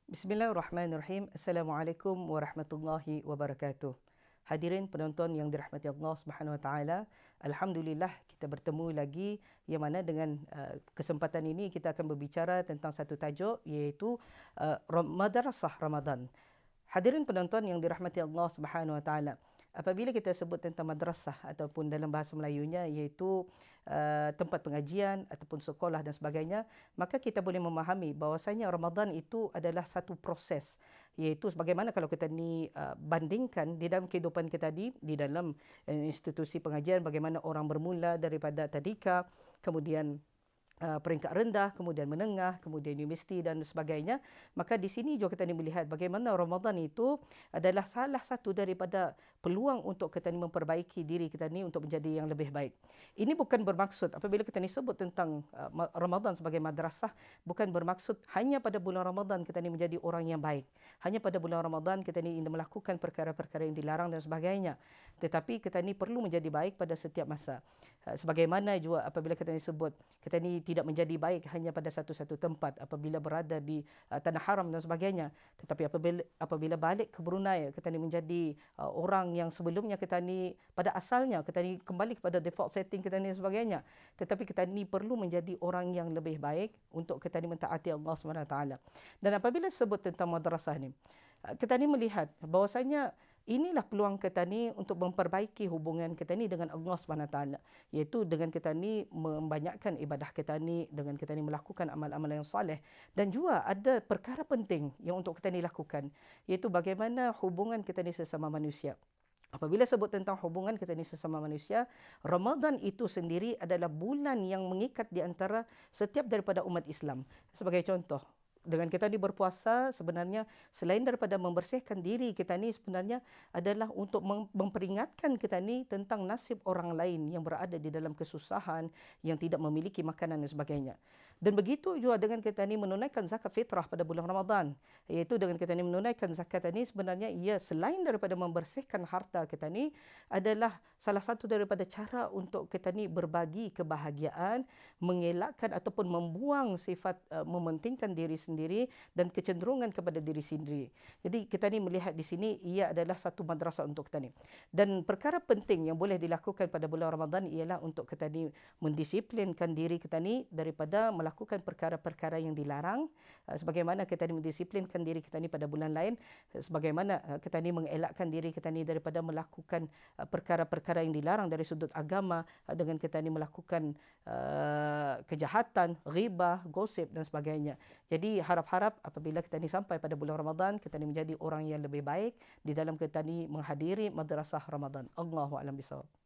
Bismillahirrahmanirrahim. Assalamualaikum warahmatullahi wabarakatuh. Hadirin penonton yang dirahmati Allah Subhanahu Wa Taala, alhamdulillah kita bertemu lagi yang mana dengan kesempatan ini kita akan berbicara tentang satu tajuk iaitu Madrasah Ramadan. Hadirin penonton yang dirahmati Allah Subhanahu Wa Taala, apabila kita sebut tentang madrasah ataupun dalam bahasa Melayunya iaitu tempat pengajian ataupun sekolah dan sebagainya, maka kita boleh memahami bahawasanya Ramadan itu adalah satu proses, iaitu sebagaimana kalau kita ni bandingkan di dalam kehidupan kita di dalam institusi pengajian, bagaimana orang bermula daripada tadika, kemudian peringkat rendah, kemudian menengah, kemudian universiti dan sebagainya. Maka di sini juga kita melihat bagaimana Ramadan itu adalah salah satu daripada peluang untuk kita memperbaiki diri kita ni untuk menjadi yang lebih baik. Ini bukan bermaksud apabila kita sebut tentang Ramadan sebagai madrasah, bukan bermaksud hanya pada bulan Ramadan kita menjadi orang yang baik. Hanya pada bulan Ramadan kita ingin melakukan perkara-perkara yang dilarang dan sebagainya. Tetapi kita perlu menjadi baik pada setiap masa. Sebagaimana juga apabila kita sebut kita tidak menjadi baik hanya pada satu-satu tempat apabila berada di tanah haram dan sebagainya, tetapi apabila balik ke Brunei kita menjadi orang yang sebelumnya kita pada asalnya kita kembali kepada default setting kita sebagainya, tetapi kita perlu menjadi orang yang lebih baik untuk kita mentaati Allah SWT. Dan apabila sebut tentang madrasah ni, kita melihat bahwasanya inilah peluang kita untuk memperbaiki hubungan kita dengan Allah SWT, iaitu dengan kita membanyakkan ibadah kita dengan kita melakukan amal-amal yang saleh. Dan juga ada perkara penting yang untuk kita lakukan, iaitu bagaimana hubungan kita sesama manusia. Apabila sebut tentang hubungan kita sesama manusia, Ramadan itu sendiri adalah bulan yang mengikat di antara setiap daripada umat Islam. Sebagai contoh, dengan kita berpuasa, sebenarnya selain daripada membersihkan diri kita sebenarnya adalah untuk memperingatkan kita tentang nasib orang lain yang berada di dalam kesusahan, yang tidak memiliki makanan dan sebagainya. Dan begitu juga dengan kita menunaikan zakat fitrah pada bulan Ramadan, iaitu dengan kita menunaikan zakat sebenarnya ia selain daripada membersihkan harta kita adalah salah satu daripada cara untuk kita berbagi kebahagiaan, mengelakkan ataupun membuang sifat mementingkan diri sendiri dan kecenderungan kepada diri sendiri. Jadi kita melihat di sini ia adalah satu madrasah untuk kita Dan perkara penting yang boleh dilakukan pada bulan Ramadan ialah untuk kita mendisiplinkan diri kita daripada melakukan perkara-perkara yang dilarang, sebagaimana kita mendisiplinkan diri kita pada bulan lain, sebagaimana kita mengelakkan diri kita daripada melakukan perkara-perkara yang dilarang dari sudut agama, dengan kita melakukan kejahatan, ghibah, gosip dan sebagainya. Jadi harap-harap apabila kita sampai pada bulan Ramadan, kita menjadi orang yang lebih baik di dalam kita menghadiri madrasah Ramadan. Allahu a'lam bishawab.